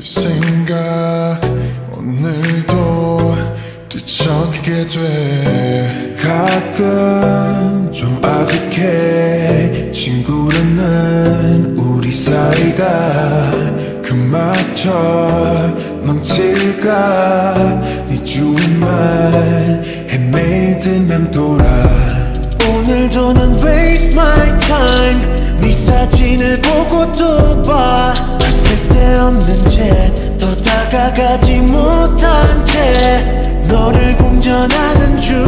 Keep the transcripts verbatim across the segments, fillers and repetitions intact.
생각 오늘도 뒤척이게 돼. 가끔 좀 아득해 친구라는 우리 사이가 그마저 망칠까. 네 주위만 헤매든 맴돌아. 오늘도 난 waste my time. 네 사진을 보고 또 봐. 다 쓸데없는 채 더 다가가지 못한 채 너를 공전하는 중.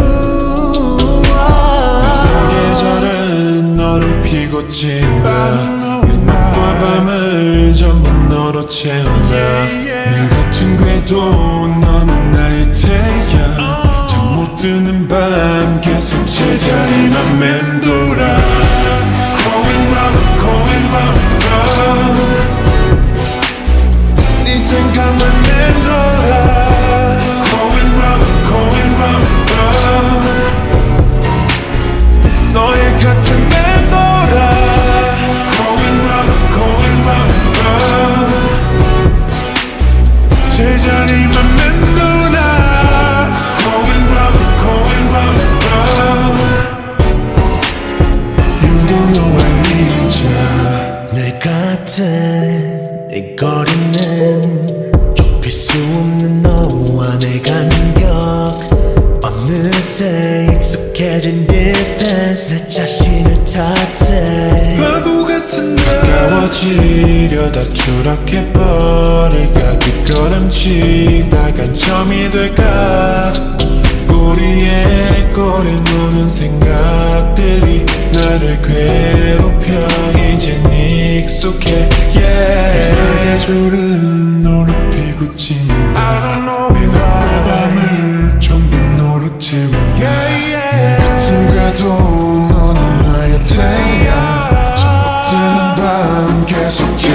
사계절은 너를 피고 진다. 낮과 밤을 전부 너로 채운다. 늘 같은 궤도 너는 나의 태양. 잠 못 드는 밤 계속 제자리만 맴돌아. Going round, going round, round. 네 생각만 맴돌아. Going round, going round, round. 너의 곁에 맴돌아. Going round, going round, round. 제자리만 맴돌아. Going round, going round, round. You don't know I need ya. 늘 같은 이 거리는 좁힐 수 없는 너와 내 간격. 어느새 익숙해진 distance. 내 자신을 탓해. 바보 같은 나 가까워지려다 추락해버릴까. 뒷걸음치다간 점이 될까. 꼬리에 꼬리 무는 생각들이 나를 괴롭혀. 이젠 익숙해. yeah. 사계절은 너를 피고 진다. 내 낮과 밤을 전부 너로 채워. 내 같은 궤도 너는 나의 태양. 잠 못 드는 밤 계속